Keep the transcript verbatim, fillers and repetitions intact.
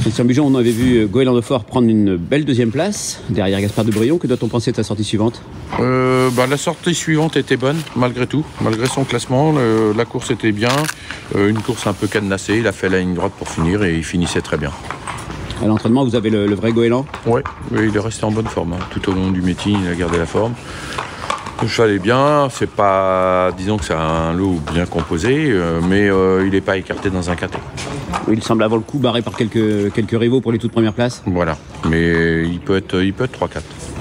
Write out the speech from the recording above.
Christian Bujon, on avait vu Goéland de Fort prendre une belle deuxième place derrière Gaspard de Brion. Que doit-on penser de sa sortie suivante? euh, bah, La sortie suivante était bonne, malgré tout. Malgré son classement, le, la course était bien. Euh, une course un peu cadenassée. Il a fait la ligne droite pour finir et il finissait très bien. À l'entraînement, vous avez le, le vrai Goéland? Oui, il est resté en bonne forme. Hein. Tout au long du meeting, il a gardé la forme. Le cheval est bien, c'est pas, disons que c'est un lot bien composé, euh, mais euh, il n'est pas écarté dans un caté. Il semble avoir le coup barré par quelques, quelques rivaux pour les toutes premières places. Voilà, mais il peut être, il peut être trois quatre.